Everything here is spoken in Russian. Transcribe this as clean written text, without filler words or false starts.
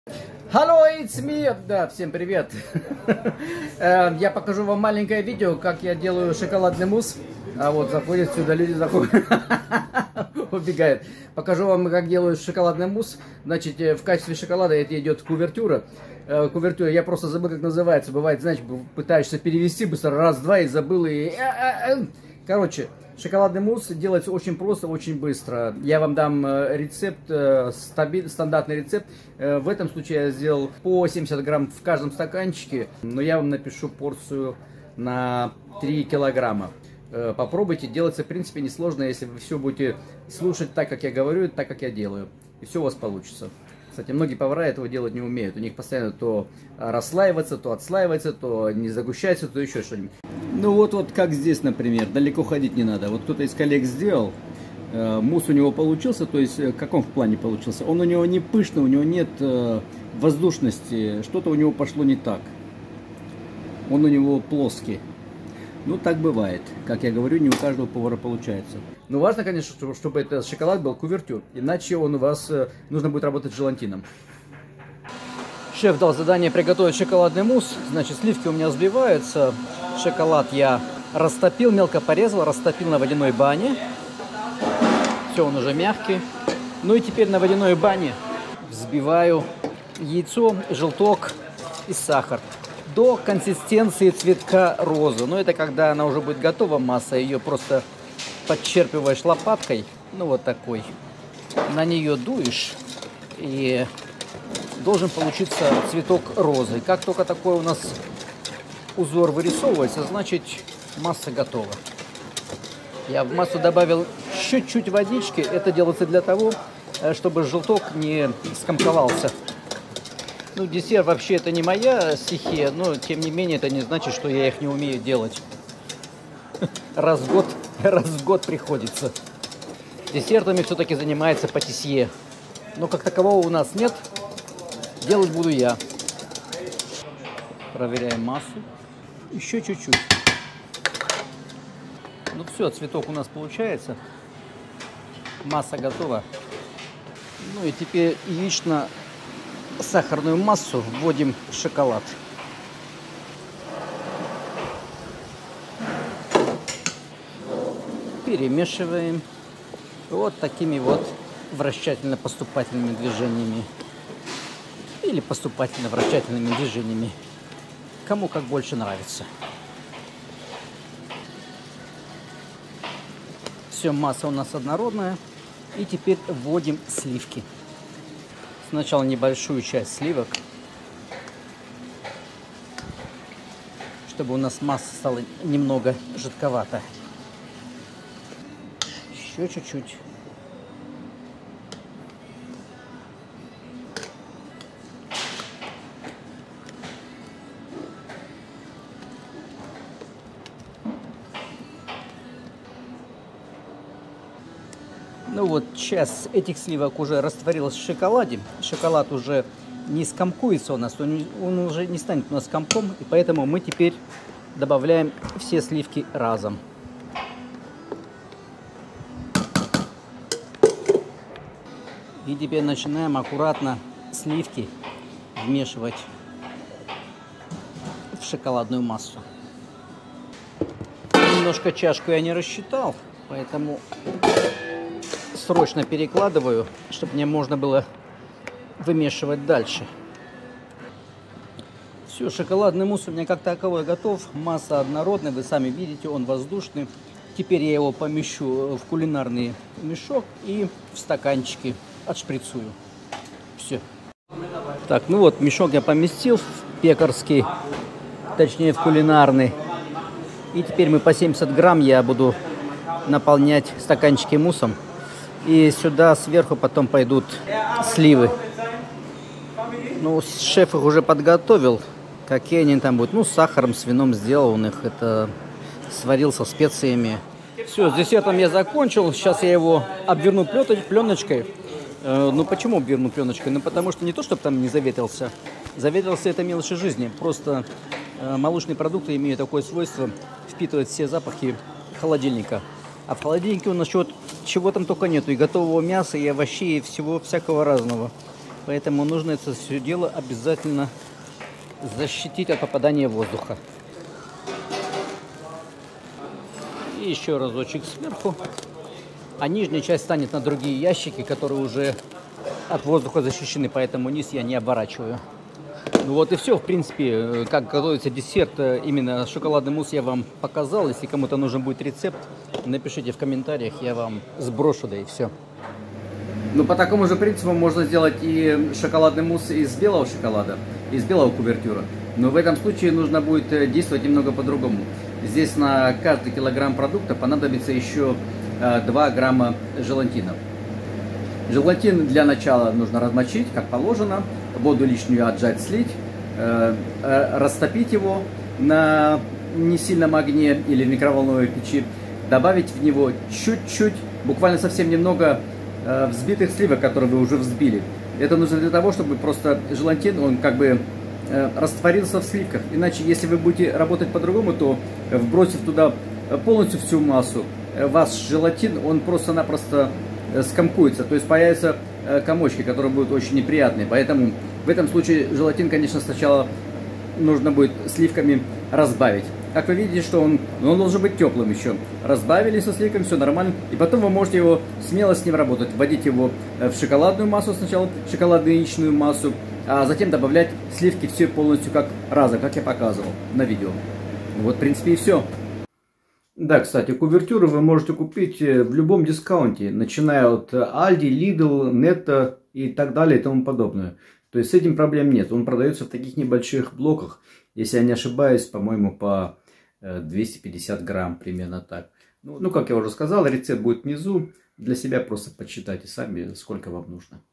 Hello, it's me! Да, всем привет! Я покажу вам маленькое видео, как я делаю шоколадный мусс. А вот заходят сюда люди, заходят, убегает. Покажу вам, как делаю шоколадный мусс. Значит, в качестве шоколада это идет кувертюра. Кувертюра, я просто забыл, как называется. Бывает, знаете, пытаешься перевести быстро, раз-два и забыл. Короче, шоколадный мусс делается очень просто, очень быстро. Я вам дам рецепт, стандартный рецепт. В этом случае я сделал по 70 грамм в каждом стаканчике, но я вам напишу порцию на 3 килограмма. Попробуйте, делается в принципе несложно, если вы все будете слушать так, как я говорю, так, как я делаю. И все у вас получится. Кстати, многие повара этого делать не умеют. У них постоянно то расслаивается, то отслаивается, то не загущается, то еще что-нибудь. Ну вот как здесь, например, далеко ходить не надо. Вот кто-то из коллег сделал, мусс у него получился, то есть в каком плане получился? Он у него не пышный, у него нет воздушности, что-то у него пошло не так. Он у него плоский. Ну, так бывает. Как я говорю, не у каждого повара получается. Но важно, конечно, чтобы этот шоколад был кувертюр. Иначе он у вас нужно будет работать с желатином. Шеф дал задание приготовить шоколадный мусс. Значит, сливки у меня взбиваются. Шоколад я растопил, мелко порезал, растопил на водяной бане. Все, он уже мягкий. Ну и теперь на водяной бане взбиваю яйцо, желток и сахар до консистенции цветка розы. Но это когда она уже будет готова, масса, ее просто подчерпываешь лопаткой, ну вот такой, на нее дуешь, и должен получиться цветок розы. Как только такой у нас узор вырисовывается, значит масса готова. Я в массу добавил чуть-чуть водички. Это делается для того, чтобы желток не скомковался. Ну, десерт вообще это не моя стихия, но тем не менее это не значит, что я их не умею делать. Раз в год приходится. Десертами все-таки занимается патисье. Но как такового у нас нет. Делать буду я. Проверяем массу. Еще чуть-чуть. Ну все, цветок у нас получается. Масса готова. Ну и теперь яично-сахарную массу вводим в шоколад. Перемешиваем вот такими вот вращательно-поступательными движениями. Или поступательно-вращательными движениями. Кому как больше нравится. Все, масса у нас однородная. И теперь вводим сливки. Сначала небольшую часть сливок, чтобы у нас масса стала немного жидковата. Еще чуть-чуть. Ну вот, часть этих сливок уже растворилась в шоколаде. Шоколад уже не скомкуется у нас, он уже не станет у нас комком. И поэтому мы теперь добавляем все сливки разом. И теперь начинаем аккуратно сливки вмешивать в шоколадную массу. Немножко чашку я не рассчитал, поэтому срочно перекладываю, чтобы мне можно было вымешивать дальше. Все, шоколадный мусс у меня как таковой готов. Масса однородная, вы сами видите, он воздушный. Теперь я его помещу в кулинарный мешок и в стаканчики отшприцую. Все. Так, ну вот, мешок я поместил в пекарский, точнее в кулинарный. И теперь мы по 70 грамм я буду наполнять стаканчики муссом. И сюда сверху потом пойдут сливы. Ну, шеф их уже подготовил. Какие они там будут? Ну, с сахаром, с вином сделал он их. Это сварил со специями. Все, с десертом я закончил. Сейчас я его обверну пленочкой. Ну, почему обверну пленочкой? Ну, потому что не то, чтобы там не заветрился. Заветрился — это мелочи жизни. Просто молочные продукты имеют такое свойство впитывать все запахи холодильника. А в холодильнике у нас чего там только нету. И готового мяса, и овощей, и всего всякого разного. Поэтому нужно это все дело обязательно защитить от попадания воздуха. И еще разочек сверху. А нижняя часть станет на другие ящики, которые уже от воздуха защищены, поэтому низ я не оборачиваю. Ну вот и все, в принципе, как готовится десерт, именно шоколадный мусс я вам показал. Если кому-то нужен будет рецепт, напишите в комментариях, я вам сброшу, да и все. Ну, по такому же принципу можно сделать и шоколадный мусс из белого шоколада, из белого кувертюра. Но в этом случае нужно будет действовать немного по-другому. Здесь на каждый килограмм продукта понадобится еще 2 грамма желатина. Желатин для начала нужно размочить, как положено, воду лишнюю отжать, слить, растопить его на не сильном огне или в микроволновой печи, добавить в него чуть-чуть, буквально совсем немного взбитых сливок, которые вы уже взбили. Это нужно для того, чтобы просто желатин, он как бы растворился в сливках. Иначе, если вы будете работать по-другому, то вбросив туда полностью всю массу, ваш желатин, он просто-напросто скомкуется, то есть появятся комочки, которые будут очень неприятные. Поэтому в этом случае желатин, конечно, сначала нужно будет сливками разбавить. Как вы видите, что он должен быть теплым еще. Разбавили со сливками, все нормально. И потом вы можете его смело с ним работать. Вводить его в шоколадную массу сначала, шоколадно-яичную массу, а затем добавлять сливки все полностью как разом, как я показывал на видео. Вот, в принципе, и все. Да, кстати, кувертюры вы можете купить в любом дискаунте, начиная от Aldi, Lidl, Netto и так далее и тому подобное. То есть с этим проблем нет. Он продается в таких небольших блоках, если я не ошибаюсь, по-моему, по 250 грамм, примерно так. Ну, как я уже сказал, рецепт будет внизу. Для себя просто подсчитайте сами, сколько вам нужно.